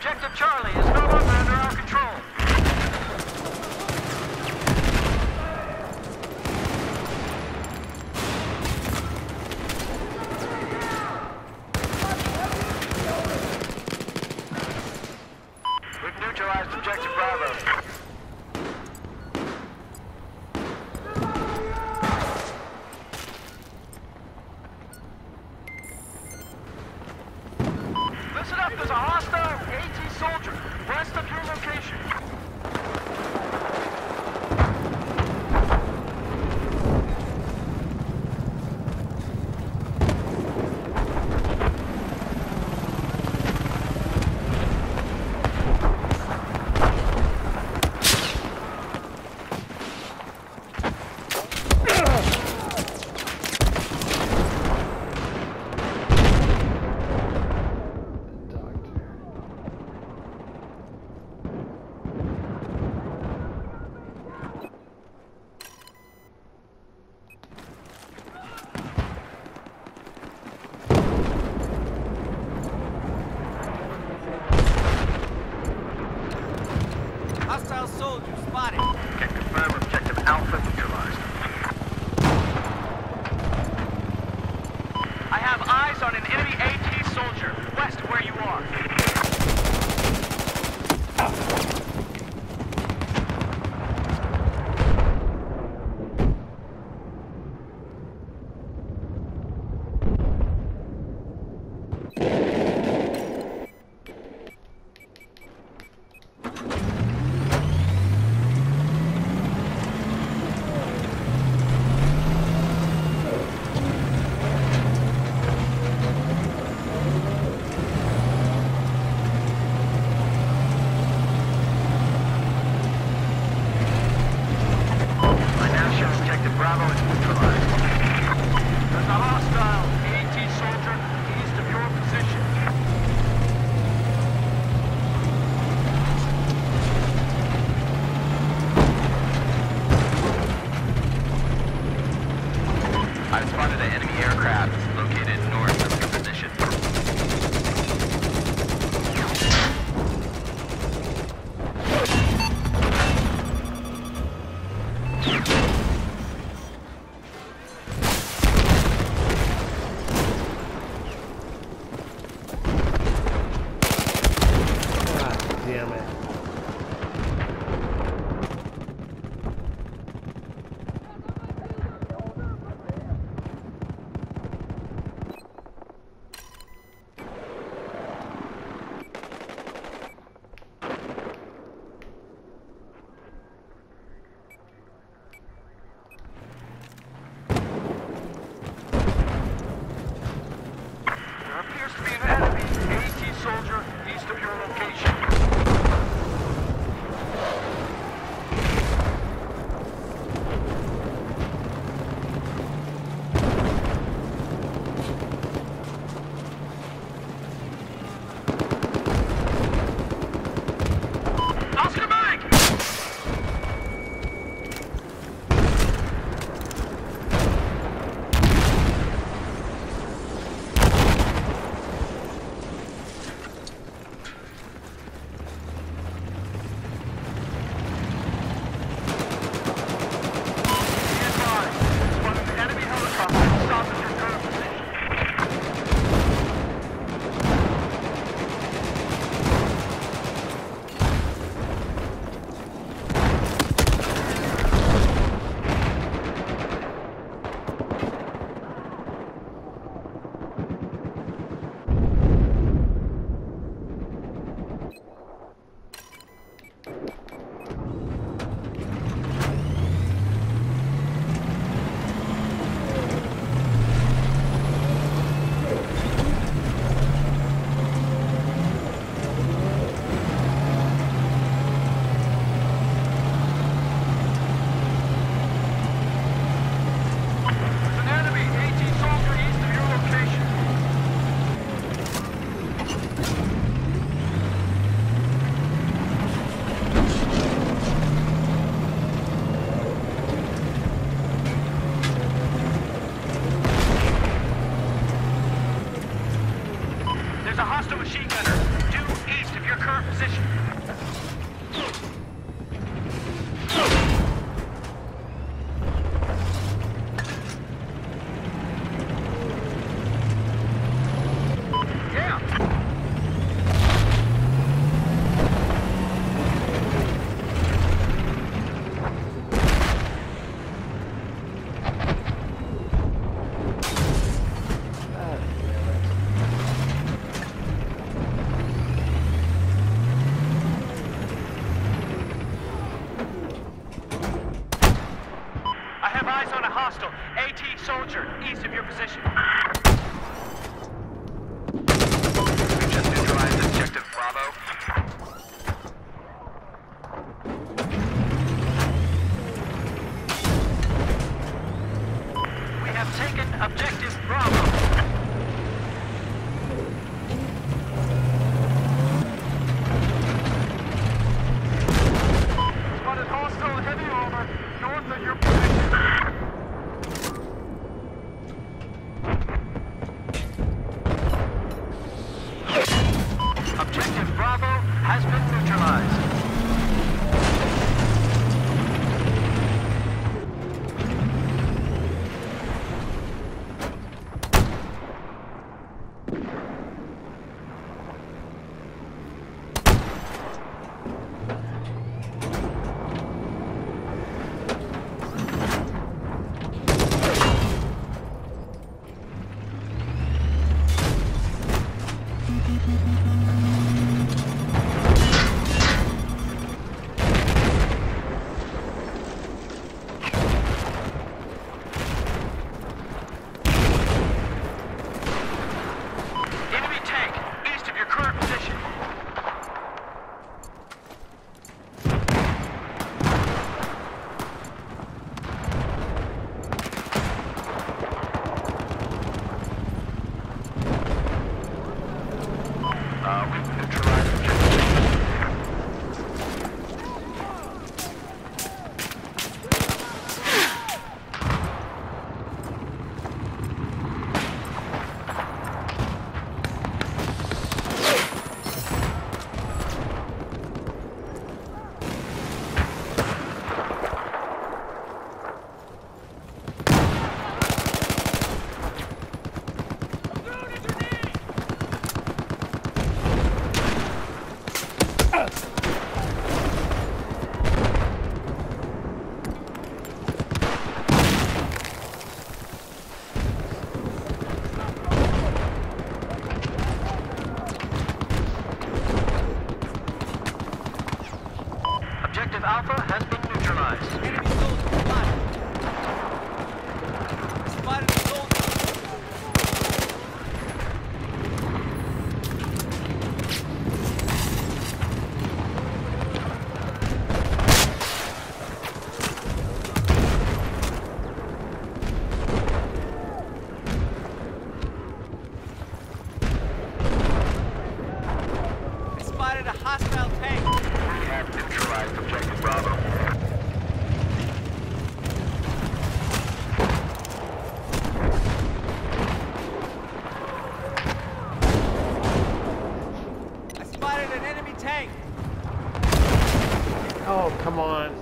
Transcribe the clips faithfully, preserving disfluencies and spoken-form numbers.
Objective Charlie is no longer under our control. We've neutralized Objective Bravo. Listen up, there's a hostile AT soldier west of your location. Hostile soldier spotted. Can confirm Objective Alpha neutralized. I have eyes on an enemy AT soldier west of where you are. position. AT soldier, east of your position. We just neutralized objective Bravo. We have taken objective Bravo. Spotted hostile heavy armor north of your position. Objective Bravo has been neutralized. Uh, we've neutralized objective. Objective Alpha has been neutralized. Enemy soldier spotted. Spotted a soldier. I spotted a hostile tank. We have neutralized objective Bravo. I spotted an enemy tank. Oh, come on.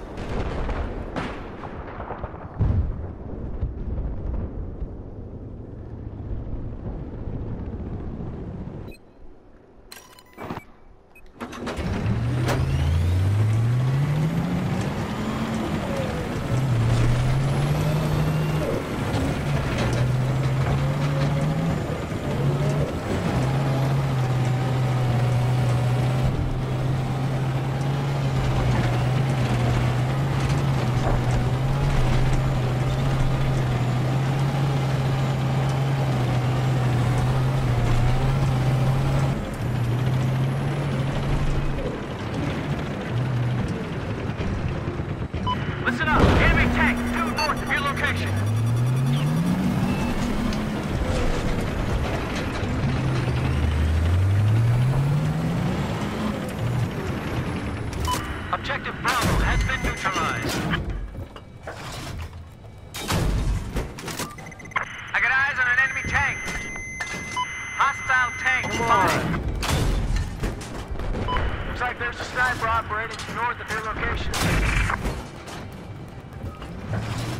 Listen up, enemy tank due north of your location. Objective Bravo has been neutralized. I got eyes on an enemy tank. Hostile tank spotted. Looks like like there's a sniper operating north of your location.